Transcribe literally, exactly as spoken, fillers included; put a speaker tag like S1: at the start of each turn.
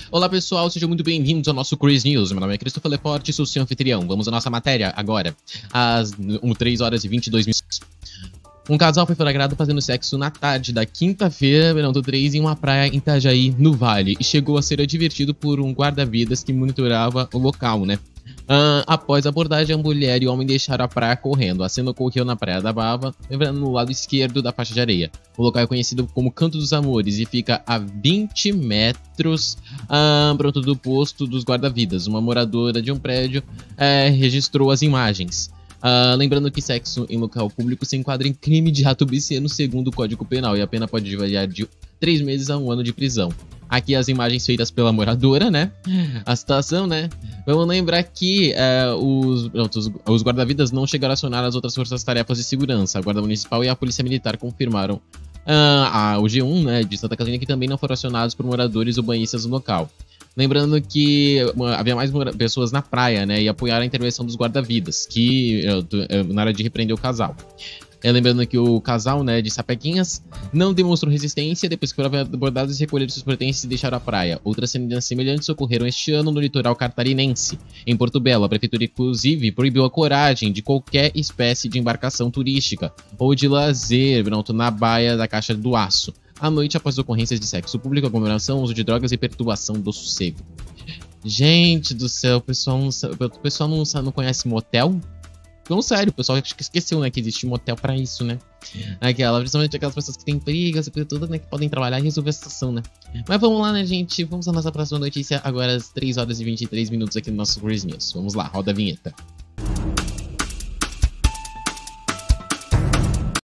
S1: Olá pessoal, sejam muito bem-vindos ao nosso Crazy News. Meu nome é Christopher Leporte, sou seu anfitrião. Vamos à nossa matéria agora, às três horas e vinte e dois minutos. Um casal foi flagrado fazendo sexo na tarde da quinta-feira, verão do três, em uma praia em Itajaí, no Vale, e chegou a ser advertido por um guarda-vidas que monitorava o local, né? Uh, após a abordagem, a mulher e o homem deixaram a praia correndo. A cena ocorreu na Praia da Bava, no lado esquerdo da faixa de areia. O local é conhecido como Canto dos Amores e fica a vinte metros uh, pronto do posto dos guarda-vidas. Uma moradora de um prédio uh, registrou as imagens. Uh, lembrando que sexo em local público se enquadra em crime de ato obsceno segundo o Código Penal e a pena pode variar de três meses a um ano de prisão. Aqui as imagens feitas pela moradora, né? A situação, né? Vamos lembrar que uh, os, os, os guarda-vidas não chegaram a acionar as outras forças-tarefas de segurança. A Guarda Municipal e a Polícia Militar confirmaram uh, a, o G um, né, de Santa Catarina, que também não foram acionados por moradores ou banhistas no local. Lembrando que havia mais pessoas na praia, né? E apoiaram a intervenção dos guarda-vidas, que uh, na hora de repreender o casal. É, lembrando que o casal, né, de Sapequinhas não demonstrou resistência depois que foram abordados e recolheram seus pertences e deixaram a praia. Outras cenas semelhantes ocorreram este ano no litoral catarinense. Em Porto Belo, a prefeitura inclusive proibiu a coragem de qualquer espécie de embarcação turística ou de lazer pronto, na baía da Caixa do Aço. À noite, após ocorrências de sexo público, aglomeração, uso de drogas e perturbação do sossego. Gente do céu, o pessoal não, o pessoal não, não conhece motel? Não, sério, o pessoal acho que esqueceu, né, que existe motel pra isso, né? Aquela, principalmente aquelas pessoas que têm brigas e tudo, né, que podem trabalhar e resolver a situação, né? Mas vamos lá, né, gente? Vamos à nossa próxima notícia, agora às três horas e vinte e três minutos aqui no nosso Crazy News. Vamos lá, roda a vinheta.